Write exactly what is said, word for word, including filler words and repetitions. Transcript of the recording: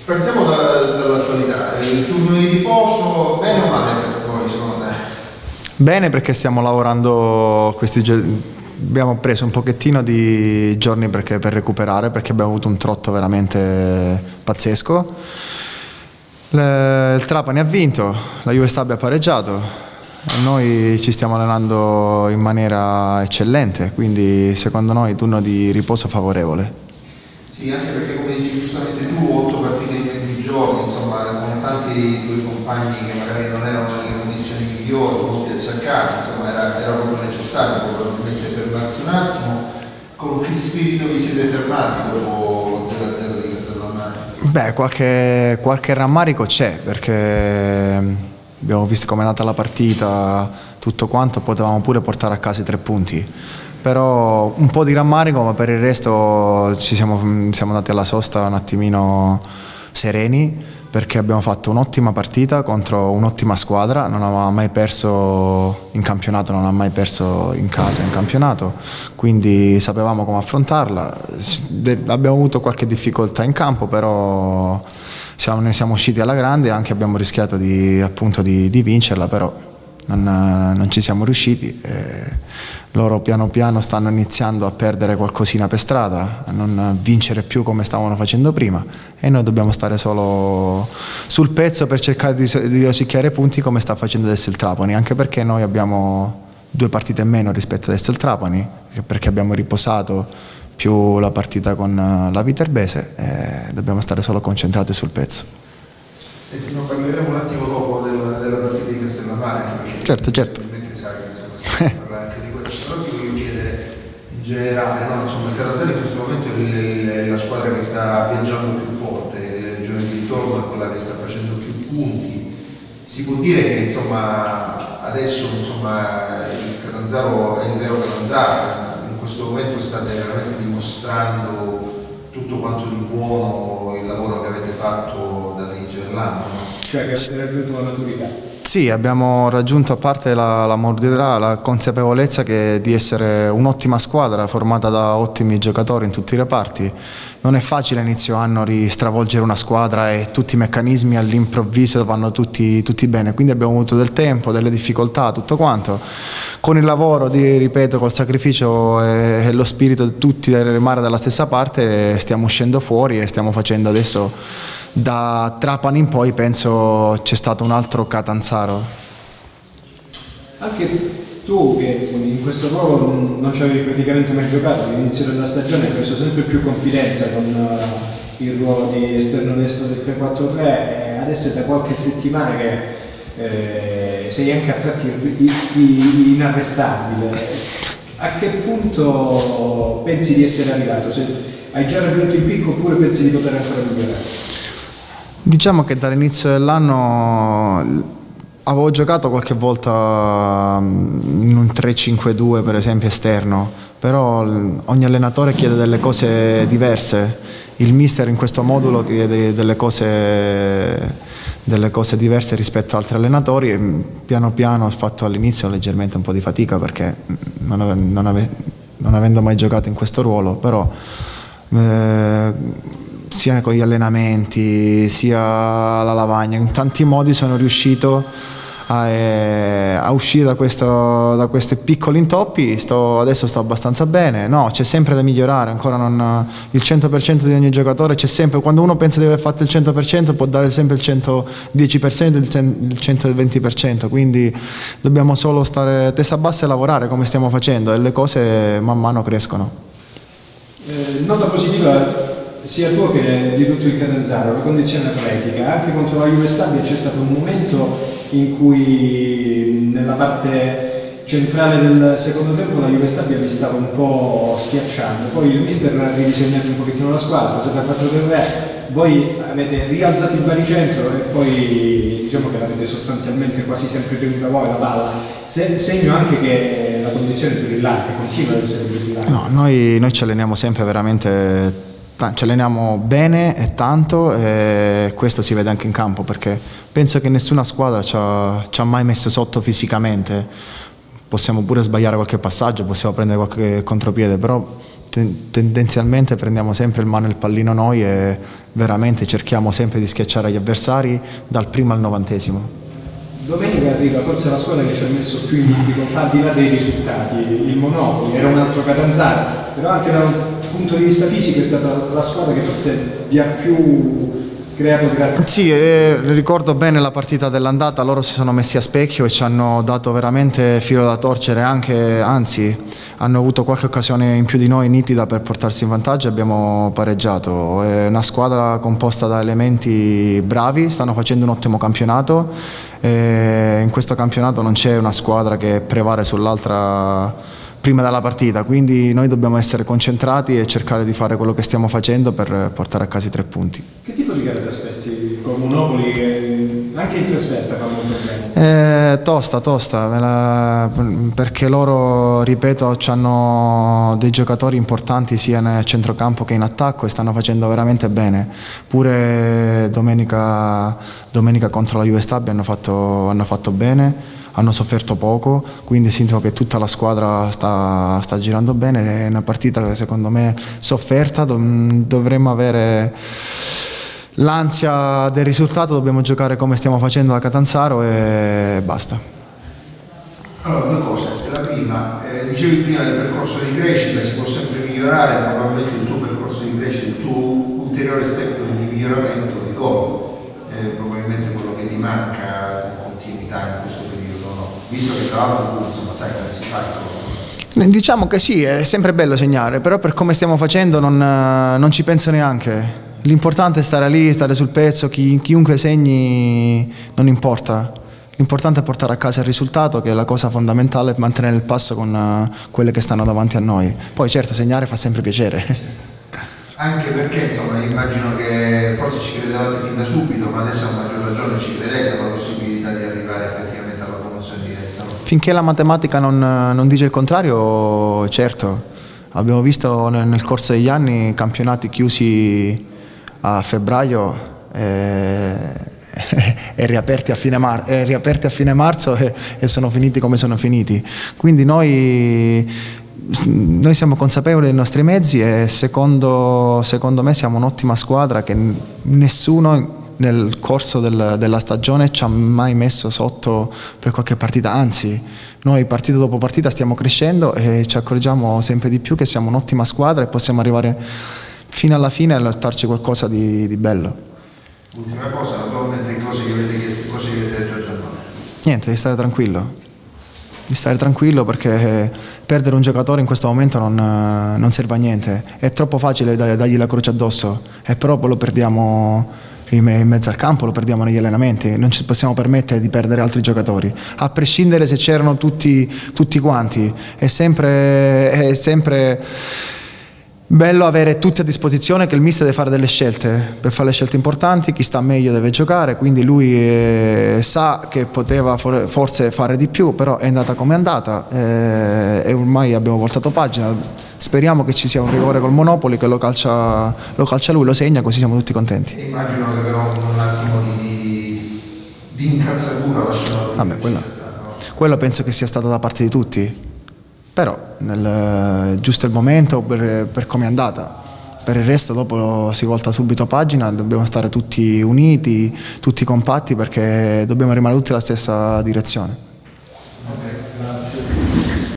Partiamo da, dall'attualità, il turno di riposo, bene o male per voi secondo te? Bene, perché stiamo lavorando questi giorni, abbiamo preso un pochettino di giorni perché, per recuperare, perché abbiamo avuto un trotto veramente pazzesco. Le, il Trapani ha vinto, la Juve Stabia ha pareggiato, noi ci stiamo allenando in maniera eccellente, quindi secondo noi turno di riposo favorevole. Sì, anche perché come dici giustamente tu, otto partite in venti giorni, insomma, con tanti tuoi compagni che magari non erano nelle condizioni migliori, molti acciaccati, insomma, era, era proprio necessario probabilmente fermarsi un attimo. Con che spirito vi siete fermati dopo zero a zero di Castellammare? Beh, qualche, qualche rammarico c'è, perché abbiamo visto come è andata la partita, tutto quanto, potevamo pure portare a casa i tre punti. Però un po' di rammarico, ma per il resto ci siamo, siamo andati alla sosta un attimino sereni, perché abbiamo fatto un'ottima partita contro un'ottima squadra, non aveva mai perso in campionato, non ha mai perso in casa in campionato, quindi sapevamo come affrontarla. Abbiamo avuto qualche difficoltà in campo, però siamo, ne siamo usciti alla grande e anche abbiamo rischiato di, appunto, di, di vincerla, però non, non ci siamo riusciti. Eh, loro piano piano stanno iniziando a perdere qualcosina per strada, a non vincere più come stavano facendo prima, e noi dobbiamo stare solo sul pezzo per cercare di, di rosicchiare punti come sta facendo adesso il Trapani, anche perché noi abbiamo due partite in meno rispetto adesso il Trapani, perché abbiamo riposato più la partita con la Viterbese e dobbiamo stare solo concentrati sul pezzo. Senti, non parleremo un attimo dopo della, della partita di Castellammare? Certo, certo. In generale, no? Insomma, il Catanzaro in questo momento è la squadra che sta viaggiando più forte, nelle regioni di ritorno è quella che sta facendo più punti. Si può dire che insomma, adesso insomma, il Catanzaro è il vero Catanzaro, in questo momento state veramente dimostrando tutto quanto di buono il lavoro che avete fatto dall'inizio dell'anno. No? Cioè che avete raggiunto la maturità. Sì, abbiamo raggiunto, a parte la, la maturità, la consapevolezza che di essere un'ottima squadra formata da ottimi giocatori in tutti i reparti. Non è facile a inizio anno stravolgere una squadra e tutti i meccanismi all'improvviso vanno tutti, tutti bene, quindi abbiamo avuto del tempo, delle difficoltà, tutto quanto. Con il lavoro, di, ripeto, col sacrificio e, e lo spirito di tutti del remare dalla stessa parte stiamo uscendo fuori e stiamo facendo adesso. Da Trapani in poi penso c'è stato un altro Catanzaro. Anche tu che in questo ruolo non ci avevi praticamente mai giocato, all'inizio della stagione hai preso sempre più confidenza con uh, il ruolo di esterno destro del tre quattro tre e adesso è da qualche settimana che eh, sei anche a tratti inarrestabile. A che punto pensi di essere arrivato? Se hai già raggiunto il picco oppure pensi di poter ancora migliorare? Diciamo che dall'inizio dell'anno avevo giocato qualche volta in un tre cinque due per esempio esterno, però ogni allenatore chiede delle cose diverse, il mister in questo modulo chiede delle cose, delle cose diverse rispetto ad altri allenatori e piano piano ho fatto all'inizio leggermente un po' di fatica perché non, ave, non, ave, non avendo mai giocato in questo ruolo, però eh, sia con gli allenamenti, sia alla lavagna, in tanti modi sono riuscito a, eh, a uscire da, questo, da questi piccoli intoppi. Sto, adesso sto abbastanza bene, no, c'è sempre da migliorare, ancora non, il cento per cento di ogni giocatore c'è sempre, quando uno pensa di aver fatto il cento per cento può dare sempre il centodieci per cento, il centoventi per cento, quindi dobbiamo solo stare testa bassa e lavorare come stiamo facendo e le cose man mano crescono. Eh, nota positiva sia tua che di tutto il Catanzaro, la condizione atletica. Anche contro la Juve Stabia c'è stato un momento in cui nella parte centrale del secondo tempo la Juve Stabia vi stava un po' schiacciando, poi il mister ha ridisegnato un pochettino la squadra, sette a quattro tre, voi avete rialzato il baricentro e poi diciamo che l'avete sostanzialmente quasi sempre tenuta voi la palla, Se, segno anche che la condizione è brillante, continua ad essere brillante. No, noi, noi ci alleniamo sempre veramente, ci alleniamo bene e tanto e questo si vede anche in campo perché penso che nessuna squadra ci ha, ci ha mai messo sotto fisicamente. Possiamo pure sbagliare qualche passaggio, possiamo prendere qualche contropiede, però ten tendenzialmente prendiamo sempre in mano il pallino noi e veramente cerchiamo sempre di schiacciare gli avversari dal primo al novantesimo. Domenica arriva forse la squadra che ci ha messo più in difficoltà al di là dei risultati, il Monopoli, era un altro Catanzaro, però anche da un punto di vista fisico è stata la squadra che forse vi ha più creato grazie. Sì, eh, ricordo bene la partita dell'andata, loro si sono messi a specchio e ci hanno dato veramente filo da torcere, anche, anzi hanno avuto qualche occasione in più di noi nitida per portarsi in vantaggio e abbiamo pareggiato. È una squadra composta da elementi bravi, stanno facendo un ottimo campionato e in questo campionato non c'è una squadra che prevale sull'altra prima della partita, quindi noi dobbiamo essere concentrati e cercare di fare quello che stiamo facendo per portare a casa i tre punti. Che tipo di gara ti aspetti con Monopoli che anche in trasferta fa molto bene? Eh, tosta, tosta, la, perché loro, ripeto, hanno dei giocatori importanti sia nel centrocampo che in attacco e stanno facendo veramente bene. Pure domenica, domenica contro la Juve Stabia hanno fatto, hanno fatto bene. Hanno sofferto poco, quindi sento che tutta la squadra sta, sta girando bene. È una partita che secondo me sofferta, dovremmo avere l'ansia del risultato, dobbiamo giocare come stiamo facendo da Catanzaro e basta. Allora, due cose. La prima, eh, dicevi prima del percorso di crescita, si può sempre migliorare, probabilmente il tuo percorso di crescita, il tuo ulteriore step di miglioramento di gol, eh, probabilmente quello che ti manca di continuità in questo periodo. Visto che tra l'altro tu insomma sai come si fa il gol. Diciamo che sì, è sempre bello segnare, però per come stiamo facendo non, non ci penso neanche. L'importante è stare lì, stare sul pezzo, chi, chiunque segni non importa. L'importante è portare a casa il risultato, che è la cosa fondamentale, mantenere il passo con uh, quelle che stanno davanti a noi. Poi certo segnare fa sempre piacere. Anche perché insomma immagino che forse ci credevate fin da subito, ma adesso a maggior ragione ci credete alla possibilità di arrivare effettivamente alla promozione diretta. Finché la matematica non, non dice il contrario, certo. Abbiamo visto nel, nel corso degli anni campionati chiusi a febbraio e, e, riaperti, a fine mar e riaperti a fine marzo e, e sono finiti come sono finiti. Quindi noi, noi siamo consapevoli dei nostri mezzi e secondo, secondo me siamo un'ottima squadra che nessuno nel corso del, della stagione ci ha mai messo sotto per qualche partita, anzi noi partita dopo partita stiamo crescendo e ci accorgiamo sempre di più che siamo un'ottima squadra e possiamo arrivare fino alla fine a lottarci qualcosa di, di bello. Ultima cosa, naturalmente cose che avete chiesto, cose che avete detto a Giannone. Niente, di stare tranquillo, di stare tranquillo perché perdere un giocatore in questo momento non, non serve a niente, è troppo facile dargli la croce addosso e però poi lo perdiamo in mezzo al campo, lo perdiamo negli allenamenti, non ci possiamo permettere di perdere altri giocatori, a prescindere se c'erano tutti, tutti quanti, è sempre, è sempre bello avere tutti a disposizione, che il mister deve fare delle scelte, per fare le scelte importanti, chi sta meglio deve giocare, quindi lui eh, sa che poteva for forse fare di più, però è andata come è andata eh, e ormai abbiamo voltato pagina, speriamo che ci sia un rigore col Monopoli, che lo calcia, lo calcia lui, lo segna, così siamo tutti contenti. E immagino che però un attimo di, di incazzatura lasciato. Vabbè, quello, quello penso che sia stato da parte di tutti. Però nel giusto il momento per, per come è andata. Per il resto dopo si volta subito pagina, dobbiamo stare tutti uniti, tutti compatti perché dobbiamo rimanere tutti nella stessa direzione.